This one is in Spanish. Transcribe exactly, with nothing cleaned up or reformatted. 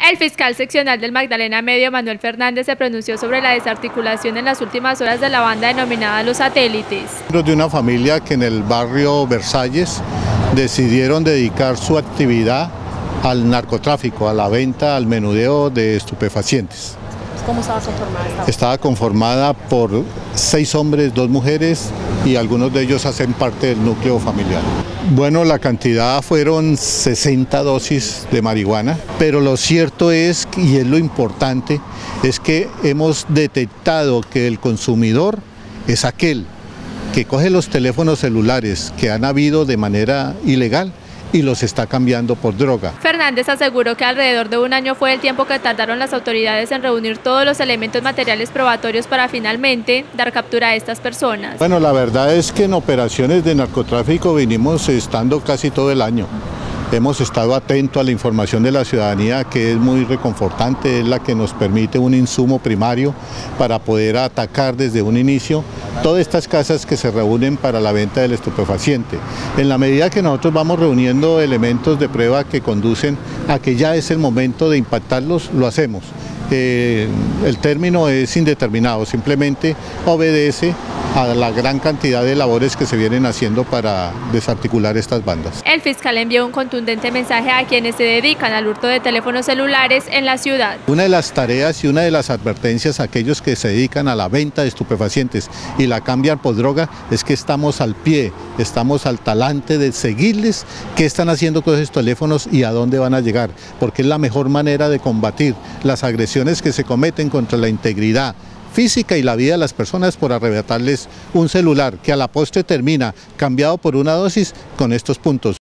El fiscal seccional del Magdalena Medio, Manuel Fernández, se pronunció sobre la desarticulación en las últimas horas de la banda denominada Los Satélites. De una familia que en el barrio Versalles decidieron dedicar su actividad al narcotráfico, a la venta, al menudeo de estupefacientes. ¿Cómo estaba conformada esta banda? Estaba conformada por seis hombres, dos mujeres y algunos de ellos hacen parte del núcleo familiar. Bueno, la cantidad fueron sesenta dosis de marihuana, pero lo cierto es, y es lo importante, es que hemos detectado que el consumidor es aquel que coge los teléfonos celulares que han habido de manera ilegal y los está cambiando por droga. Fernández aseguró que alrededor de un año fue el tiempo que tardaron las autoridades en reunir todos los elementos materiales probatorios para finalmente dar captura a estas personas. Bueno, la verdad es que en operaciones de narcotráfico venimos estando casi todo el año. Hemos estado atentos a la información de la ciudadanía, que es muy reconfortante, es la que nos permite un insumo primario para poder atacar desde un inicio todas estas casas que se reúnen para la venta del estupefaciente. En la medida que nosotros vamos reuniendo elementos de prueba que conducen a que ya es el momento de impactarlos, lo hacemos. Eh, el término es indeterminado, simplemente obedece a la gran cantidad de labores que se vienen haciendo para desarticular estas bandas. El fiscal envió un contundente mensaje a quienes se dedican al hurto de teléfonos celulares en la ciudad. Una de las tareas y una de las advertencias a aquellos que se dedican a la venta de estupefacientes y la cambian por droga es que estamos al pie, estamos al talante de seguirles qué están haciendo con esos teléfonos y a dónde van a llegar, porque es la mejor manera de combatir las agresiones que se cometen contra la integridad física y la vida de las personas por arrebatarles un celular que a la postre termina cambiado por una dosis con estos puntos.